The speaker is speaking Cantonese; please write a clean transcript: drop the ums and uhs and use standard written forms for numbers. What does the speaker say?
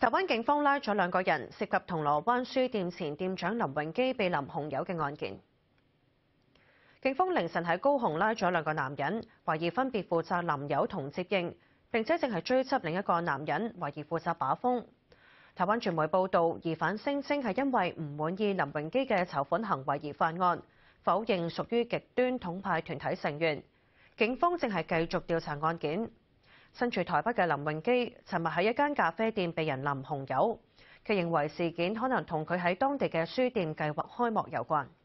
柴灣警方拉咗2個人，涉及銅鑼灣書店前店長林榮基被淋紅油嘅案件。警方凌晨喺高雄拉咗2個男人，懷疑分別負責淋油同接應，並且正係追緝另一個男人，懷疑負責把風。台灣傳媒報道，疑犯聲稱係因為唔滿意林榮基嘅籌款行為而犯案，否認屬於極端統派團體成員。警方正係繼續調查案件。身處台北嘅林榮基，尋日喺一間咖啡店被人淋紅油。佢認為事件可能同佢喺當地嘅書店計劃開幕有關。